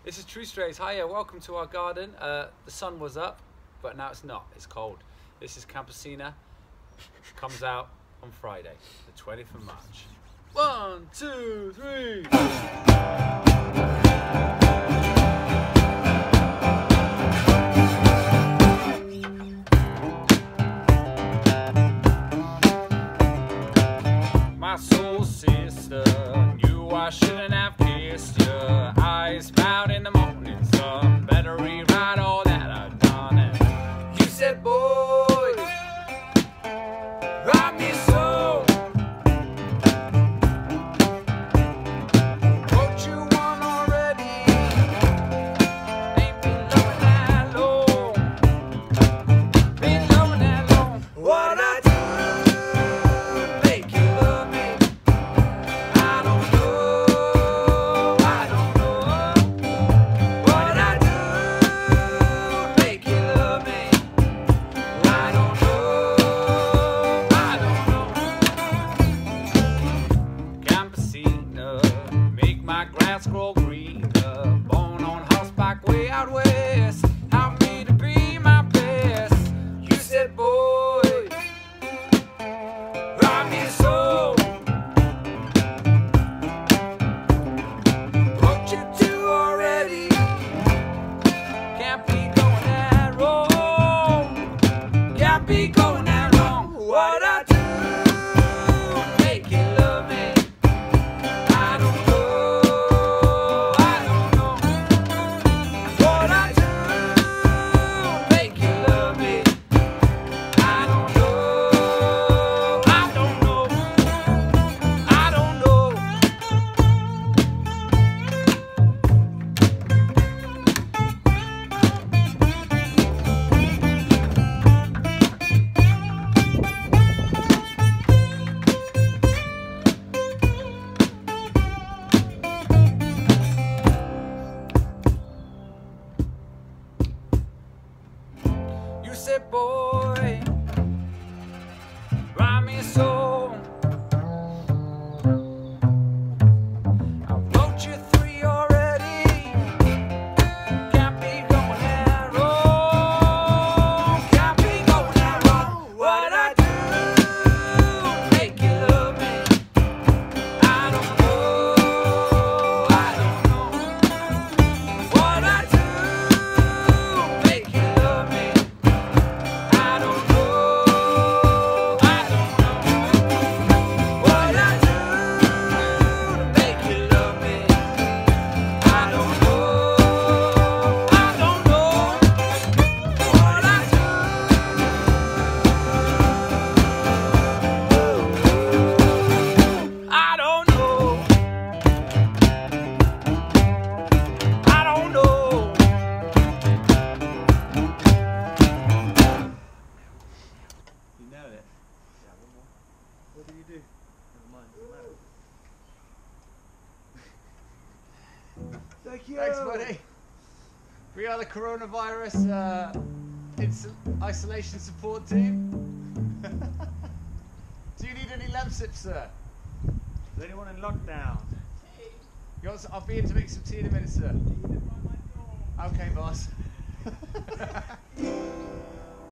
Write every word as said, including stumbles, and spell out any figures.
This is True Strays. Hiya, welcome to our garden. Uh, the sun was up, but now it's not. It's cold. This is Campesina. Comes out on Friday, the twentieth of March. One, two, three. My soul sister knew I shouldn't have kissed your eyes out in the morning sun. Better rewrite all that I've done. And you said, boy, write me so. What you want already ain't been loving that long. Been loving that long. What I do make you love me. I don't know, I don't know. What I do make you love me. I don't know, I don't know. Campesina, make my grass grow greener. Born on horseback way out west. Help me to be my best. You said, boy, write me so. What you do already can't be going that wrong. Can't be going that wrong. What I do make you love me. I don't know, I don't know. What I do make you love me. I don't know, I don't know. I don't know. You said, boy, write me a song. I wrote you three already. Can't be going that wrong. Can't be going that wrong. What I do make you love me. I don't know, I don't know. What I do make you love me. I don't know, I don't know. What I do to make you love me. I don't know, I don't know. What I do, I don't know. I don't know. You nailed it. Yeah, one more. What do you do? Never mind, doesn't matter. Thank you. Thanks, buddy. We are the coronavirus uh, ins- isolation support team. Do you need any lamb sips, sir? Is anyone in lockdown? You want some- I'll be in to make some tea in a minute, sir. Okay, boss.